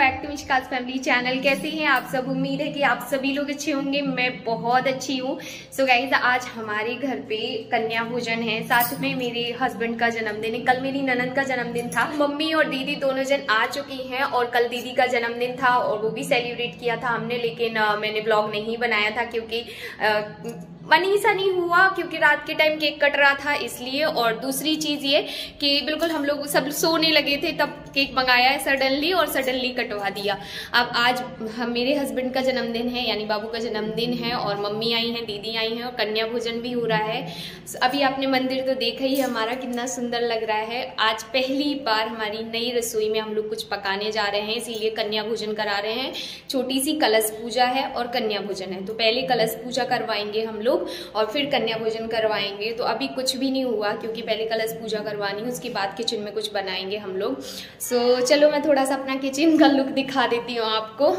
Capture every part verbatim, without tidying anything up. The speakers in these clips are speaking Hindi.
Back to Mishka's family channel. कैसे हैं आप सब? उम्मीद है कि आप सभी लोग अच्छे होंगे। मैं बहुत अच्छी हूँ। सो गाइज, आज हमारे घर पे कन्या भोजन है, साथ में मेरे हस्बैंड का जन्मदिन है। कल मेरी ननद का जन्मदिन था। मम्मी और दीदी दोनों जन आ चुकी हैं और कल दीदी का जन्मदिन था और वो भी सेलिब्रेट किया था हमने, लेकिन आ, मैंने ब्लॉग नहीं बनाया था क्योंकि आ, मन ही सा नहीं हुआ, क्योंकि रात के टाइम केक कट रहा था इसलिए। और दूसरी चीज ये कि बिल्कुल हम लोग सब सोने लगे थे तब केक मंगाया है सडनली और सडनली कटवा दिया। अब आज हम मेरे हस्बैंड का जन्मदिन है, यानी बाबू का जन्मदिन है, और मम्मी आई हैं, दीदी आई हैं और कन्या भोजन भी हो रहा है। अभी आपने मंदिर तो देखा ही हमारा कितना सुंदर लग रहा है। आज पहली बार हमारी नई रसोई में हम लोग कुछ पकाने जा रहे हैं, इसीलिए कन्या भोजन करा रहे हैं। छोटी सी कलश पूजा है और कन्या भोजन है, तो पहले कलश पूजा करवाएंगे हम लोग और फिर कन्या भोजन करवाएंगे। तो अभी कुछ भी नहीं हुआ क्योंकि पहले कलश पूजा करवानी है, उसके बाद किचन में कुछ बनाएंगे हम लोग। सो so, चलो मैं थोड़ा सा अपना किचन का लुक दिखा देती हूँ आपको।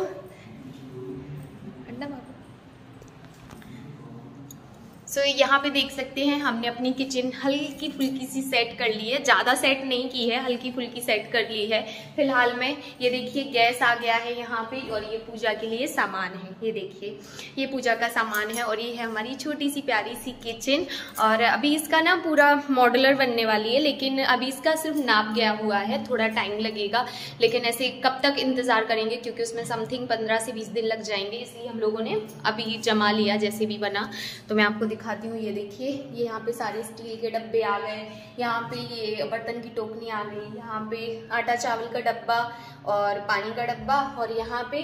सो so, यहाँ पे देख सकते हैं हमने अपनी किचन हल्की फुल्की सी सेट कर ली है, ज़्यादा सेट नहीं की है, हल्की फुल्की सेट कर ली है फिलहाल में। ये देखिए गैस आ गया है यहाँ पे, और ये पूजा के लिए सामान है। ये देखिए ये पूजा का सामान है, और ये है हमारी छोटी सी प्यारी सी किचन। और अभी इसका ना पूरा मॉडुलर बनने वाली है, लेकिन अभी इसका सिर्फ नाप गया हुआ है, थोड़ा टाइम लगेगा। लेकिन ऐसे कब तक इंतज़ार करेंगे, क्योंकि उसमें समथिंग पंद्रह से बीस दिन लग जाएंगे, इसलिए हम लोगों ने अभी जमा लिया जैसे भी बना। तो मैं आपको दिखाती हूँ। ये देखिए ये यहाँ पे सारे स्टील के डब्बे आ गए, यहाँ पे ये बर्तन की टोकनी आ गई, यहाँ पे आटा चावल का डब्बा और पानी का डब्बा, और यहाँ पे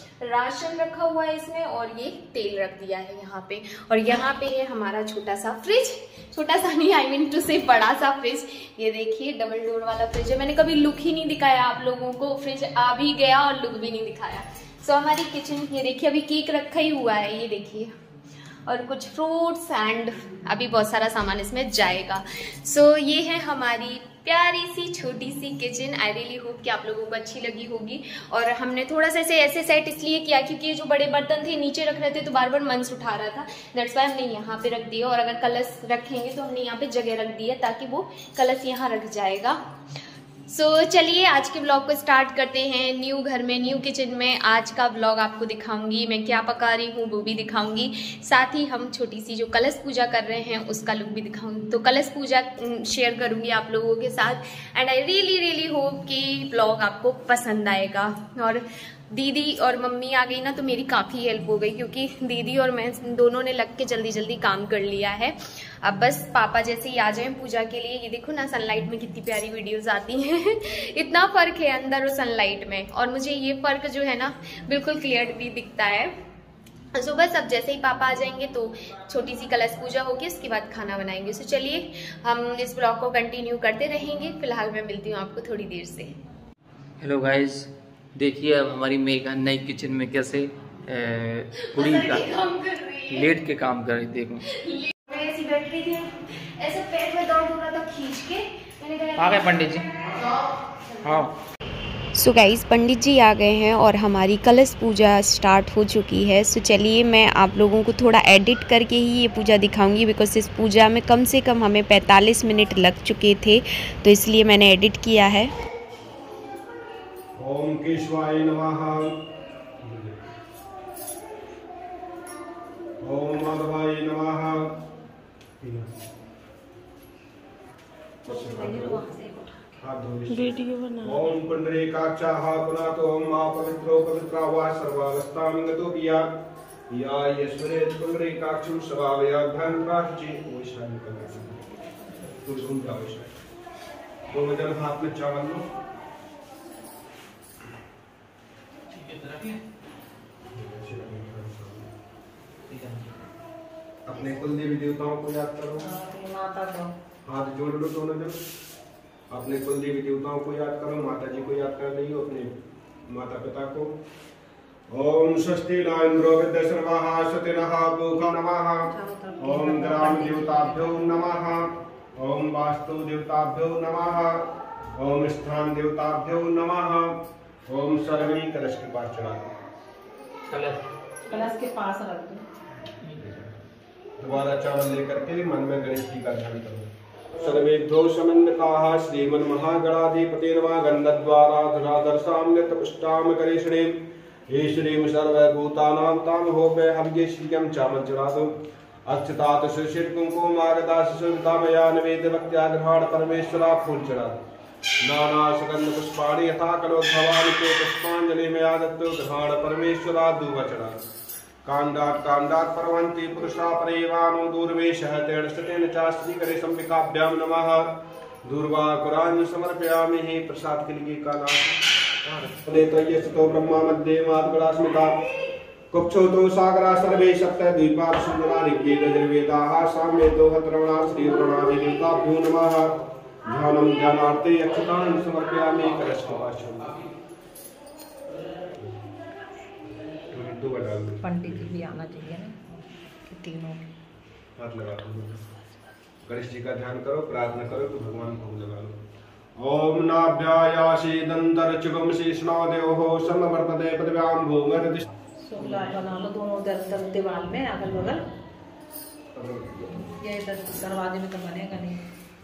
राशन रखा हुआ है इसमें, और ये तेल रख दिया है यहाँ पे। और यहाँ पे है हमारा छोटा सा फ्रिज, छोटा सा नहीं, आई मीन टू से बड़ा सा फ्रिज। ये देखिए डबल डोर वाला फ्रिज है। मैंने कभी लुक ही नहीं दिखाया आप लोगों को, फ्रिज आ भी गया और लुक भी नहीं दिखाया। सो so, हमारी किचन, ये देखिए अभी केक रखा ही हुआ है, ये देखिए, और कुछ फ्रूट्स एंड अभी बहुत सारा सामान इसमें जाएगा। सो so, ये है हमारी प्यारी सी छोटी सी किचन। आई रियली होप कि आप लोगों को अच्छी लगी होगी। और हमने थोड़ा सा ऐसे ऐसे सेट इसलिए किया क्योंकि ये जो बड़े बर्तन थे नीचे रख रहे थे तो बार बार मंस उठा रहा था, दैट्स वाई हमने यहाँ पे रख दिया। और अगर कलश रखेंगे तो हमने यहाँ पे जगह रख दी है ताकि वो कलश यहाँ रख जाएगा। सो so, चलिए आज के ब्लॉग को स्टार्ट करते हैं। न्यू घर में, न्यू किचन में आज का ब्लॉग आपको दिखाऊंगी, मैं क्या पका रही हूँ वो भी दिखाऊंगी, साथ ही हम छोटी सी जो कलश पूजा कर रहे हैं उसका लुक भी दिखाऊंगी। तो कलश पूजा शेयर करूंगी आप लोगों के साथ, and I really really hope कि ब्लॉग आपको पसंद आएगा। और दीदी और मम्मी आ गई ना तो मेरी काफ़ी हेल्प हो गई, क्योंकि दीदी और मैं दोनों ने लग के जल्दी जल्दी काम कर लिया है। अब बस पापा जैसे ही आ जाएं पूजा के लिए। ये देखो ना सनलाइट में कितनी प्यारी वीडियोस आती हैं इतना फर्क है अंदर और सनलाइट में, और मुझे ये फर्क जो है ना बिल्कुल क्लियरली दिखता है। तो बस अब जैसे ही पापा आ जाएंगे तो छोटी सी कलश पूजा होगी, उसके बाद खाना बनाएंगे। सो चलिए हम इस ब्लॉग को कंटिन्यू करते रहेंगे। फिलहाल मैं मिलती हूँ आपको थोड़ी देर से। हेलो गाइज, देखिए अब हमारी मेघा नई किचन में कैसे पूरी का लेट के काम कर रही। देखो ऐसी बैठ रही थी, ऐसे पेट में दर्द हो रहा था, खींच के मैंने कहा आ गए पंडित जी। हाँ सो गाइस, पंडित जी आ गए हैं और हमारी कलश पूजा स्टार्ट हो चुकी है। सो so, चलिए मैं आप लोगों को थोड़ा एडिट करके ही ये पूजा दिखाऊंगी, बिकॉज इस पूजा में कम से कम हमें पैंतालीस मिनट लग चुके थे, तो इसलिए मैंने एडिट किया है। ओम केशवाय नमः, ओम माधवाय नमः, वीडियो बना। ओम पुंडरीकाक्षाः पुनातो ओम मा पवित्रो पवित्रा वा सर्वावस्थां गतो पिया या ईश्वरे पुंडरीकाक्षं सभावयाभ्यां प्राची ओइशान करना। तो सुन का ओइशान दोनों जन हाथ में चावल लो, अपने कुल देवी देवताओं को याद करो, माता को हाथ जोड़ लो दोनों जन। अपने कुल देवी देवताओं को याद करो, माता जी को याद कर रही हो, अपने माता पिता को। ओम स्वस्ति न इंद्रो विद्यश्रवाः सतिनः पूषा नमः। ओम ग्राम देवताभ्यो नमः। ओम वास्तु देवताभ्यो नमः। ओम स्थान देवताभ्यो नमः। ओम सर्वणी कलश के पास चढ़ा दो, कलश के पास रख दो। दोबारा चावल लेकर के मन में गणेश जी का ध्यान करो। सर्वेभ्यो समन्विताः श्रीमन्महागणाधिपते नमः। गन्धद्वारा धराधरसां नित्यपुष्टां करिष्णे ईश्वरीं सर्वभूतानां तामहोपे हव्ये श्रियं चामज्जनादो अक्षतात सुशील कुंकुमागदास सुतामया नवेद भक्त्याग्रहण परमेश्वरा फूल चढ़ा नाना सुगंध पुष्पाणि यथा कलोद्भवानि ते पुष्पांजलि में आदत्तो ग्रहण परमेश्वरा दुवचना कांडात् कांडात् परवन्ति पुरुषा परेवानो दूर्वेशः तेन स्तेन चास्ति करे संविकाभ्यां नमः। दूर्वा कुरान समर्पयामि हि प्रसाद के लिए काला देतये सतो ब्रह्मा मध्ये मातुलास्मिता कुक्षो तो सागरा सर्वे सप्त द्वीपा सुंदरा ऋग्वेद यजुर्वेदाः सामवेदो हत्रवणा श्रीवरुणादि देवताभ्यो नमः। ध्यानं ध्यानार्थे अक्षतान् समर्पयामि कलशवाचम्। पंडित जी भी आना चाहिए ना कि तीनों हाथ लगा दो। गणेश जी का ध्यान करो, प्रार्थना करो तो भगवान को लगा लो। ओम नाभ्यायासी दंतरचुगम शेषनादेवो समवर्तते पदव्याम भूमि सोला बना लो दोनों उधर उधर दीवार में अगल बगल। ये इधर दरवाजे में तो बनेगा नहीं।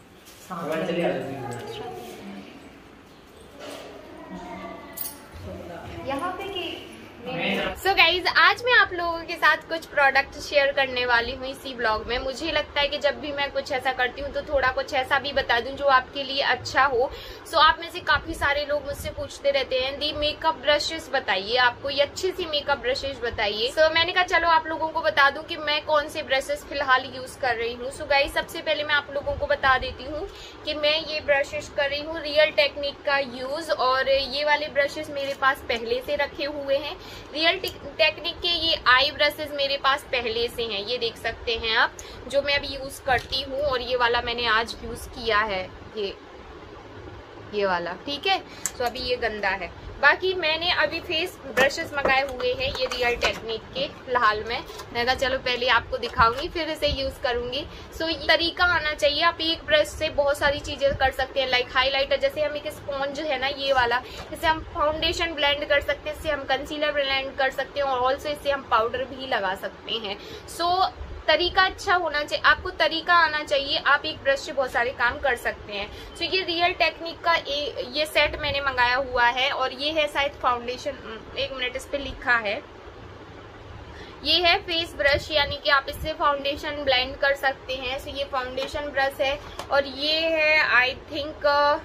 यहाँ पे कि सो गाइज आज मैं आप लोगों के साथ कुछ प्रोडक्ट शेयर करने वाली हूँ इसी ब्लॉग में। मुझे लगता है कि जब भी मैं कुछ ऐसा करती हूँ तो थोड़ा कुछ ऐसा भी बता दूं जो आपके लिए अच्छा हो। सो so, आप में से काफी सारे लोग मुझसे पूछते रहते हैं दी मेकअप ब्रशेस बताइए, आपको ये अच्छी सी मेकअप ब्रशेस बताइए। सो so, मैंने कहा चलो आप लोगों को बता दूं कि मैं कौन से ब्रशेस फिलहाल यूज कर रही हूँ। सो गाइज सबसे पहले मैं आप लोगों को बता देती हूँ कि मैं ये ब्रशेस कर रही हूँ रियल टेक्निक का यूज, और ये वाले ब्रशेस मेरे पास पहले से रखे हुए हैं। रियल टेक्निक के ये आई ब्रशेस मेरे पास पहले से हैं, ये देख सकते हैं आप, जो मैं अभी यूज करती हूँ। और ये वाला मैंने आज यूज किया है, ये ये वाला, ठीक है। तो अभी ये गंदा है। बाकी मैंने अभी फेस ब्रशेस मंगाए हुए हैं ये रियल टेक्निक के फिलहाल में। मैंने कहा चलो पहले आपको दिखाऊंगी फिर इसे यूज करूंगी। सो so, तरीका आना चाहिए। आप एक ब्रश से बहुत सारी चीजें कर सकते हैं, लाइक हाइलाइटर, जैसे हम एक स्पॉन्ज है ना ये वाला, इससे हम फाउंडेशन ब्लेंड कर सकते हैं, इससे हम कंसीलर ब्लेंड कर सकते हैं, और ऑल्सो इससे हम पाउडर भी लगा सकते हैं। सो so, तरीका अच्छा होना चाहिए, आपको तरीका आना चाहिए। आप एक ब्रश से बहुत सारे काम कर सकते हैं। सो so, ये रियल टेक्निक का ए, ये सेट मैंने मंगाया हुआ है, और ये है शायद फाउंडेशन, एक मिनट इस पे लिखा है, ये है फेस ब्रश, यानी कि आप इससे फाउंडेशन ब्लेंड कर सकते हैं। सो so, ये फाउंडेशन ब्रश है, और ये है आई थिंक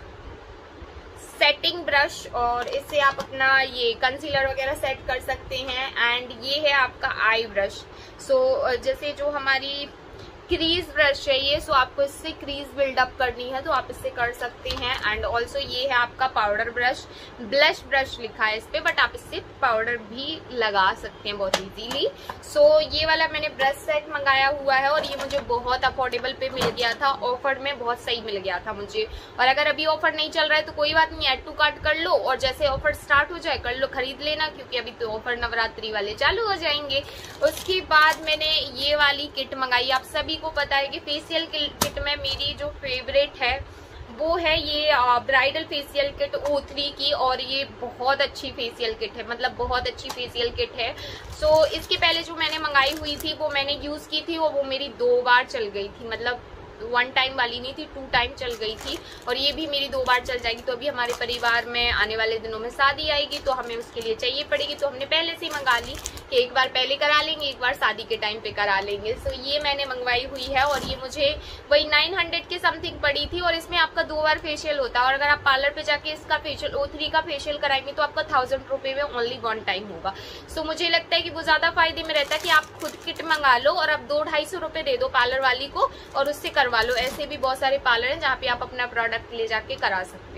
सेटिंग ब्रश, और इससे आप अपना ये कंसीलर वगैरह सेट कर सकते हैं। एंड ये है आपका आई ब्रश। सो so, जैसे जो हमारी क्रीज ब्रश है ये, सो आपको इससे क्रीज बिल्डअप करनी है तो आप इससे कर सकते हैं। एंड ऑल्सो ये है आपका पाउडर ब्रश, ब्लश ब्रश लिखा है इस पे, बट आप इससे पाउडर भी लगा सकते हैं बहुत इजीली। सो so, ये वाला मैंने ब्रश सेट मंगाया हुआ है, और ये मुझे बहुत अफोर्डेबल पे मिल गया था, ऑफर में बहुत सही मिल गया था मुझे। और अगर अभी ऑफर नहीं चल रहा है तो कोई बात नहीं, एड टू कार्ट कर लो, और जैसे ऑफर स्टार्ट हो जाए कर लो, खरीद लेना, क्योंकि अभी तो ऑफर नवरात्रि वाले चालू हो जाएंगे। उसके बाद मैंने ये वाली किट मंगाई। आप सभी को पता है कि फेशियल किट में मेरी जो फेवरेट है वो है ये bridal facial kit O three की, और ये बहुत अच्छी फेशियल किट है, मतलब बहुत अच्छी फेशियल किट है। सो so, इसके पहले जो मैंने मंगाई हुई थी वो मैंने यूज की थी, और वो मेरी दो बार चल गई थी, मतलब वन टाइम वाली नहीं थी, टू टाइम चल गई थी, और ये भी मेरी दो बार चल जाएगी। तो अभी हमारे परिवार में आने वाले दिनों में शादी आएगी, तो हमें उसके लिए चाहिए पड़ेगी, तो हमने पहले से ही मंगा ली कि एक बार पहले करा लेंगे, एक बार शादी के टाइम पे करा लेंगे। सो ये मैंने मंगवाई हुई है, और ये मुझे वही नाइन हंड्रेड के समथिंग पड़ी थी, और इसमें आपका दो बार फेशियल होता है। और अगर आप पार्लर पे जाके इसका फेशियल ओ थ्री का फेशियल कराएंगे तो आपका थाउजेंड रुपए में ओनली वन टाइम होगा। सो मुझे लगता है कि वो ज्यादा फायदे में रहता है कि आप खुद किट मंगा लो, और आप दो ढाई सौ रुपए दे दो पार्लर वाली को, और उससे करवा लो। ऐसे भी बहुत सारे पार्लर हैं जहाँ पे आप अपना प्रोडक्ट ले जाके करा सकते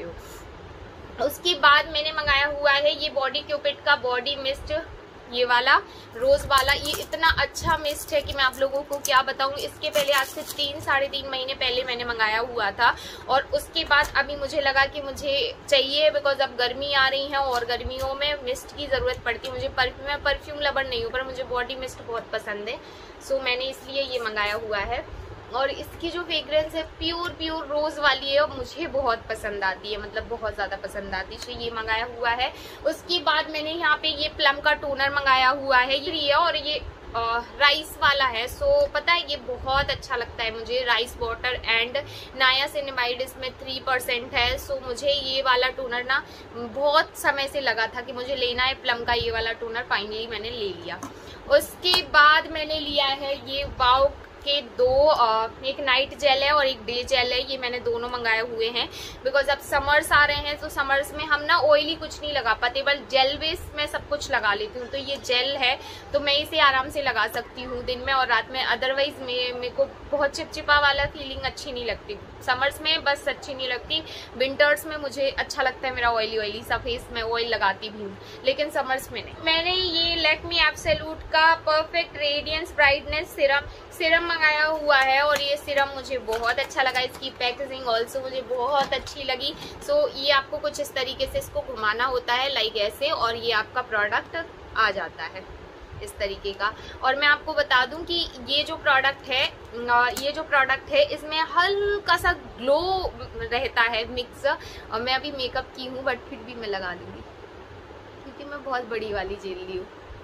हो। उसके बाद मैंने मंगाया हुआ है ये बॉडी क्यूपिड का बॉडी मिस्ट, ये वाला रोज वाला। ये इतना अच्छा मिस्ट है कि मैं आप लोगों को क्या बताऊं। इसके पहले आज से तीन साढ़े तीन महीने पहले मैंने मंगाया हुआ था, और उसके बाद अभी मुझे लगा कि मुझे चाहिए, बिकॉज अब गर्मी आ रही है और गर्मियों में मिस्ट की जरूरत पड़ती है। मुझे परफ्यूम मैं परफ्यूम लवर नहीं हूँ, पर मुझे बॉडी मिस्ट बहुत पसंद है, सो मैंने इसलिए ये मंगाया हुआ है। और इसकी जो फ्रेग्रेंस है प्योर प्योर रोज वाली है, और मुझे बहुत पसंद आती है, मतलब बहुत ज्यादा पसंद आती है, तो ये मंगाया हुआ है। उसके बाद मैंने यहाँ पे ये प्लम का टोनर मंगाया हुआ है, ये है, और ये राइस वाला है। सो पता है ये बहुत अच्छा लगता है मुझे, राइस वाटर एंड नायासिनामाइड इसमें थ्री परसेंट है। सो मुझे ये वाला टोनर ना बहुत समय से लगा था कि मुझे लेना है, प्लम का ये वाला टोनर, फाइनली मैंने ले लिया। उसके बाद मैंने लिया है ये वाओ के दो, एक नाइट जेल है और एक डे जेल है, ये मैंने दोनों मंगाए हुए हैं बिकॉज अब समर्स आ रहे हैं। तो समर्स में हम ना ऑयली कुछ नहीं लगा पाते, बस जेल बेस में सब कुछ लगा लेती हूँ। तो ये जेल है तो मैं इसे आराम से लगा सकती हूँ दिन में और रात में। अदरवाइज मेरे को बहुत चिपचिपा वाला फीलिंग अच्छी नहीं लगती, समर्स में बस अच्छी नहीं लगती। विंटर्स में मुझे अच्छा लगता है मेरा ऑयली ऑयली सा फेस, मैं ऑयल लगाती भी हूँ, लेकिन समर्स में नहीं। मैंने ये लैक्मे एब्सोल्यूट का perfect radiance brightness serum serum मंगाया हुआ है और ये सिरम मुझे बहुत अच्छा लगा। इसकी पैकेजिंग ऑल्सो मुझे बहुत अच्छी लगी। सो so, ये आपको कुछ इस तरीके से इसको घुमाना होता है लाइक ऐसे, और ये आपका प्रोडक्ट आ जाता है इस तरीके का। और मैं आपको बता दूं कि ये जो प्रोडक्ट है ये जो प्रोडक्ट है इसमें हल्का सा ग्लो रहता है मिक्स। और मैं अभी मेकअप की हूँ बट फिर भी मैं लगा लूँगी क्योंकि मैं बहुत बड़ी वाली जेल ली हूँ।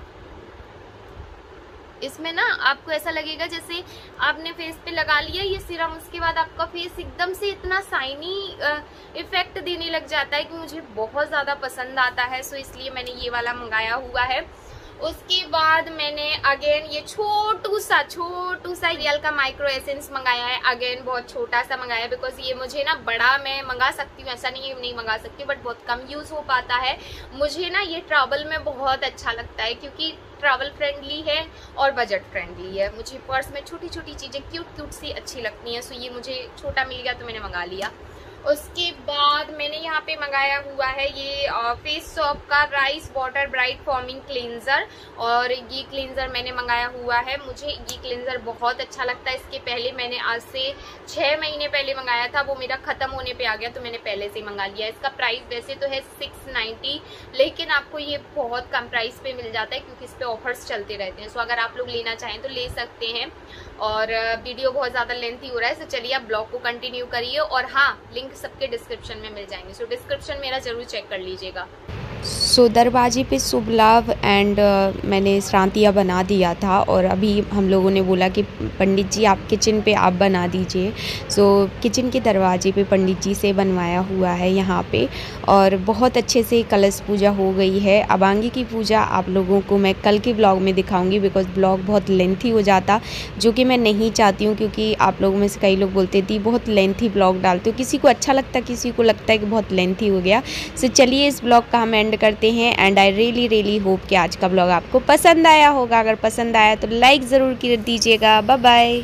इसमें ना आपको ऐसा लगेगा जैसे आपने फेस पे लगा लिया ये सीरम, उसके बाद आपका फेस एकदम से इतना शाइनी इफेक्ट देने लग जाता है कि मुझे बहुत ज़्यादा पसंद आता है। सो इसलिए मैंने ये वाला मंगाया हुआ है। उसके बाद मैंने अगेन ये छोटू सा छोटू सा रियल का माइक्रो एसेंस मंगाया है। अगेन बहुत छोटा सा मंगाया है बिकॉज ये मुझे ना बड़ा मैं मंगा सकती हूँ, ऐसा नहीं है नहीं मंगा सकती, बट बहुत कम यूज हो पाता है। मुझे ना ये ट्रैवल में बहुत अच्छा लगता है क्योंकि ट्रैवल फ्रेंडली है और बजट फ्रेंडली है। मुझे पर्स में छोटी छोटी चीजें क्यूट क्यूट सी अच्छी लगती हैं। सो ये मुझे छोटा मिल गया तो मैंने मंगा लिया। उसके बाद मैंने यहाँ पे मंगाया हुआ है ये फेस शॉप का rice water bright forming cleanser, और ये क्लींजर मैंने मंगाया हुआ है। मुझे ये क्लींजर बहुत अच्छा लगता है। इसके पहले मैंने आज से छः महीने पहले मंगाया था, वो मेरा ख़त्म होने पे आ गया तो मैंने पहले से ही मंगा लिया। इसका प्राइस वैसे तो है सिक्स नाइन्टी, लेकिन आपको ये बहुत कम प्राइस पे मिल जाता है क्योंकि इस पर ऑफर्स चलते रहते हैं। सो अगर आप लोग लेना चाहें तो ले सकते हैं। और वीडियो बहुत ज़्यादा लेंथी हो रहा है, तो चलिए आप ब्लॉग को कंटिन्यू करिए। और हाँ, लिंक सबके डिस्क्रिप्शन में मिल जाएंगे, सो डिस्क्रिप्शन मेरा जरूर चेक कर लीजिएगा। सो so, दरवाजे पे शुभ लाभ एंड uh, मैंने श्रांतिया बना दिया था और अभी हम लोगों ने बोला कि पंडित जी आप किचन पे आप बना दीजिए। सो so, किचन के दरवाजे पे पंडित जी से बनवाया हुआ है यहाँ पे, और बहुत अच्छे से कलश पूजा हो गई है। अबांगी की पूजा आप लोगों को मैं कल के ब्लॉग में दिखाऊंगी बिकॉज ब्लॉग बहुत लेंथी हो जाता, जो कि मैं नहीं चाहती हूँ क्योंकि आप लोगों में से कई लोग बोलते थे बहुत लेंथी ब्लॉग डालते हो, किसी को अच्छा लगता है किसी को लगता है कि बहुत लेंथी हो गया। सो so, चलिए इस ब्लॉग का हम एंड करते हैं and I really really hope कि आज का ब्लॉग आपको पसंद आया होगा। अगर पसंद आया तो लाइक ज़रूर कर दीजिएगा। Bye bye.